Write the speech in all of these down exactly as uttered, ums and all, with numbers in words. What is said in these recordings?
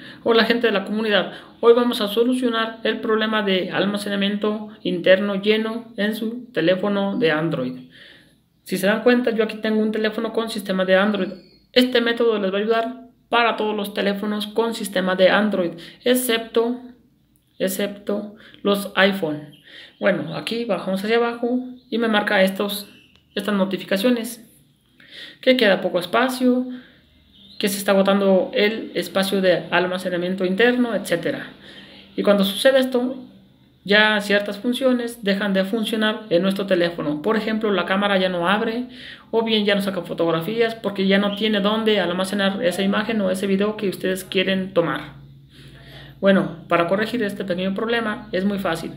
Hola gente de la comunidad, hoy vamos a solucionar el problema de almacenamiento interno lleno en su teléfono de Android. Si se dan cuenta, yo aquí tengo un teléfono con sistema de Android. Este método les va a ayudar para todos los teléfonos con sistema de Android, excepto, excepto los iPhone. Bueno, aquí bajamos hacia abajo y me marca estos, estas notificaciones, que queda poco espacio, que se está agotando el espacio de almacenamiento interno, etcétera. Y cuando sucede esto, ya ciertas funciones dejan de funcionar en nuestro teléfono. Por ejemplo, la cámara ya no abre, o bien ya no saca fotografías porque ya no tiene dónde almacenar esa imagen o ese video que ustedes quieren tomar. Bueno, para corregir este pequeño problema es muy fácil.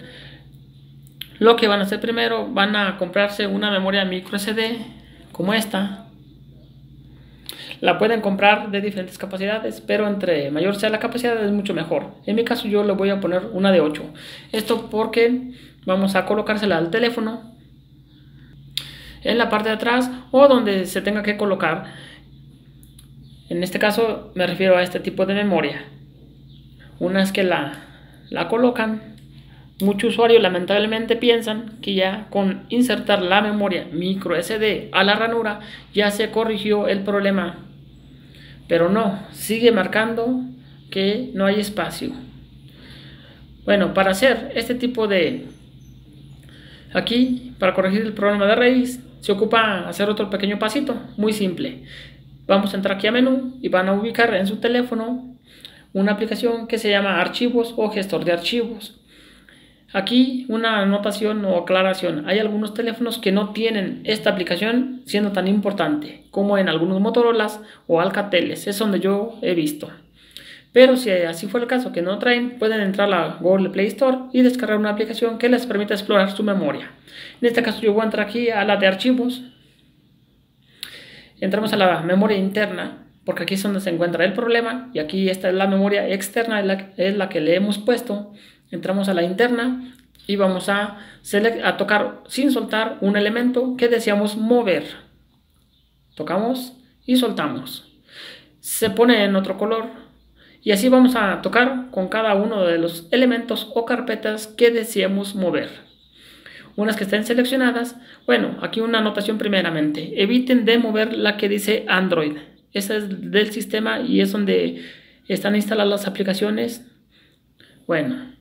Lo que van a hacer primero, van a comprarse una memoria micro S D como esta. La pueden comprar de diferentes capacidades, pero entre mayor sea la capacidad es mucho mejor. En mi caso yo le voy a poner una de ocho. Esto porque vamos a colocársela al teléfono en la parte de atrás o donde se tenga que colocar. En este caso me refiero a este tipo de memoria. Una vez que la, la colocan, muchos usuarios lamentablemente piensan que ya con insertar la memoria micro S D a la ranura ya se corrigió el problema. Pero no, sigue marcando que no hay espacio. Bueno, para hacer este tipo de... Aquí, para corregir el problema de raíz, se ocupa hacer otro pequeño pasito, muy simple. Vamos a entrar aquí a menú y van a ubicar en su teléfono una aplicación que se llama Archivos o Gestor de Archivos. Aquí una anotación o aclaración: hay algunos teléfonos que no tienen esta aplicación siendo tan importante, como en algunos Motorolas o Alcateles, es donde yo he visto. Pero si así fue el caso que no traen, pueden entrar a la Google Play Store y descargar una aplicación que les permita explorar su memoria. En este caso yo voy a entrar aquí a la de archivos. Entramos a la memoria interna, porque aquí es donde se encuentra el problema, y aquí esta es la memoria externa, es la, es la que le hemos puesto. Entramos a la interna y vamos a, a tocar sin soltar un elemento que deseamos mover. Tocamos y soltamos. Se pone en otro color y así vamos a tocar con cada uno de los elementos o carpetas que deseamos mover. Unas que estén seleccionadas, bueno, aquí una anotación primeramente: eviten de mover la que dice Android. Esa es del sistema y es donde están instaladas las aplicaciones. Bueno,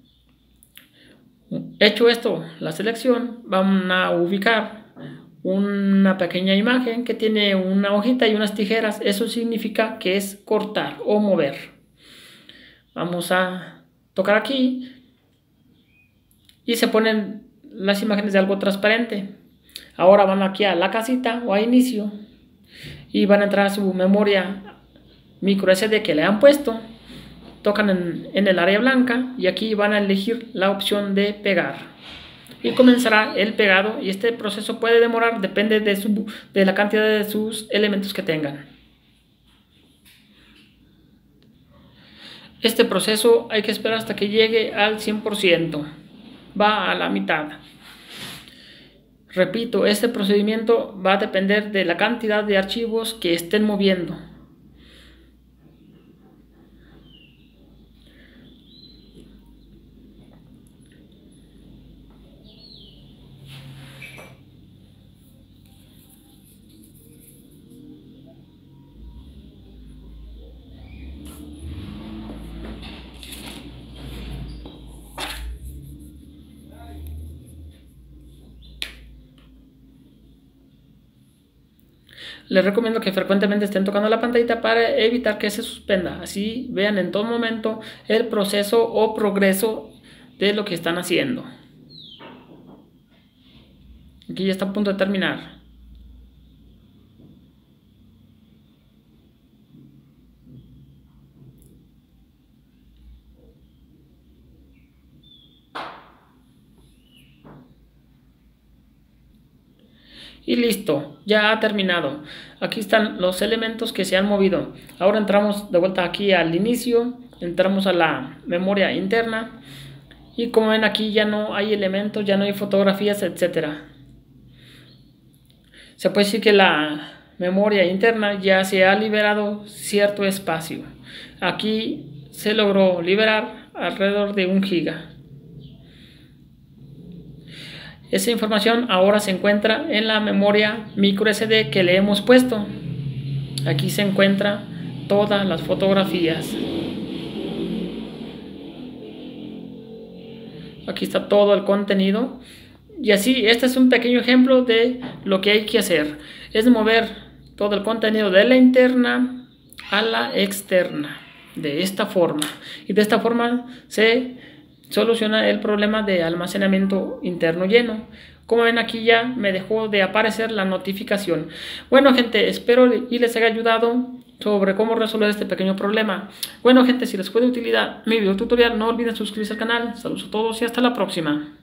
hecho esto, la selección, van a ubicar una pequeña imagen que tiene una hojita y unas tijeras. Eso significa que es cortar o mover. Vamos a tocar aquí y se ponen las imágenes de algo transparente. Ahora van aquí a la casita o a inicio y van a entrar a su memoria micro S D que le han puesto. Tocan en, en el área blanca y aquí van a elegir la opción de pegar y comenzará el pegado, y este proceso puede demorar, depende de, su, de la cantidad de sus elementos que tengan. Este proceso hay que esperar hasta que llegue al cien por ciento, va a la mitad. Repito, este procedimiento va a depender de la cantidad de archivos que estén moviendo. Les recomiendo que frecuentemente estén tocando la pantallita para evitar que se suspenda. Así vean en todo momento el proceso o progreso de lo que están haciendo. Aquí ya está a punto de terminar. Y listo, ya ha terminado. Aquí están los elementos que se han movido. Ahora entramos de vuelta aquí al inicio, entramos a la memoria interna y como ven aquí ya no hay elementos, ya no hay fotografías, etcétera. Se puede decir que la memoria interna ya se ha liberado cierto espacio. Aquí se logró liberar alrededor de un giga. Esa información ahora se encuentra en la memoria micro S D que le hemos puesto. Aquí se encuentran todas las fotografías. Aquí está todo el contenido. Y así, este es un pequeño ejemplo de lo que hay que hacer. Es mover todo el contenido de la interna a la externa. De esta forma. Y de esta forma se soluciona el problema de almacenamiento interno lleno. Como ven, aquí ya me dejó de aparecer la notificación. Bueno, gente, espero y les haya ayudado sobre cómo resolver este pequeño problema. Bueno, gente, si les fue de utilidad mi video tutorial, no olviden suscribirse al canal. Saludos a todos y hasta la próxima.